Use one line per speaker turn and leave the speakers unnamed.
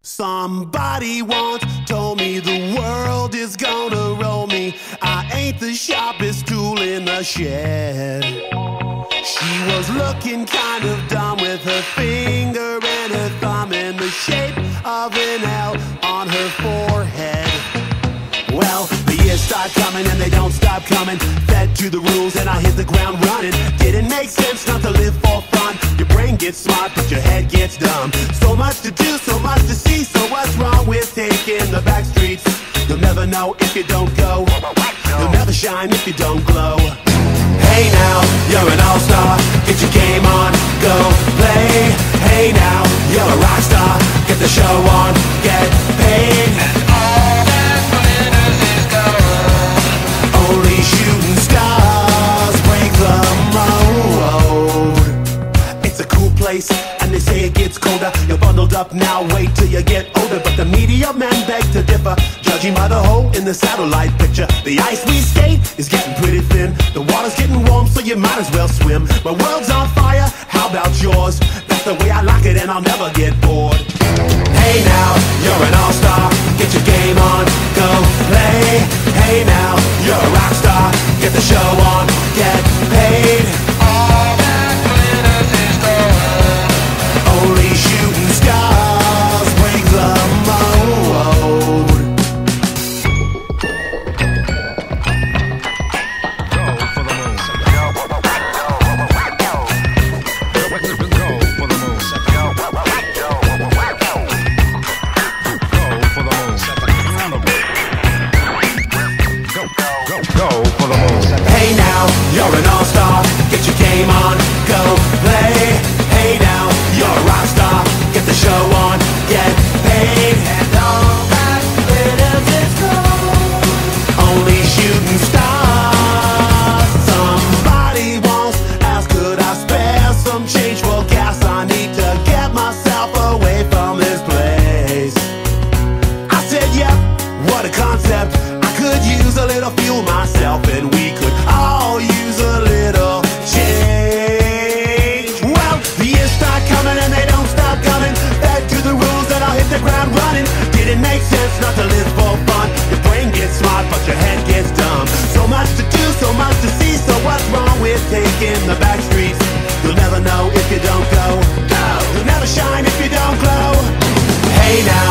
Somebody once told me the world is gonna roll me. I ain't the sharpest tool in the shed. She was looking kind of dumb with her finger and her thumb in the shape of an L on her forehead. Well, the years start coming and they don't stop coming. Fed to the rules and I hit the ground running. Didn't make sense not to live for fun. Your brain gets smart but your head gets dumb. So much to do, so much to see. So what's wrong with taking the back streets? You'll never know if you don't go. You'll never shine if you don't glow. Hey now, you're an all-star. Get your game on, go play. Hey now, you're a rock star. Get the show on, get paid. And all that glitters is gold. Only shooting stars break the mold. It's a cool place, and they say it gets colder. You're bundled up now, wait till you get older. But the media men beg to differ, judging by the hole in the satellite picture. The ice we skate is getting pretty thin. The water's getting warm, so you might as well swim. My world's on fire, how about yours? That's the way I like it and I'll never get bored. Hey now, you're an all-star. Get your game on, go play. Hey now, you're a rock star. Get the show on, get paid. All that glitters is gold. Only shooting stars break the mold. Hey now, you're an all-star. Get your game on, go play. Hey now, you're a rock star. Get the show on, get paid. And all that glitters is gold. Only shooting stars. Somebody once asked, could I spare some change for gas? I need to get myself away from this place. I said, yep, what a concept. I could use a little fuel myself, and we could all use a little change. Well, the years start coming and they don't stop coming. Fed to the rules and I'll hit the ground running. Didn't make sense not to live for fun. Your brain gets smart but your head gets dumb. So much to do, so much to see. So what's wrong with taking the back streets? You'll never know if you don't go. You'll never shine if you don't glow. Hey now,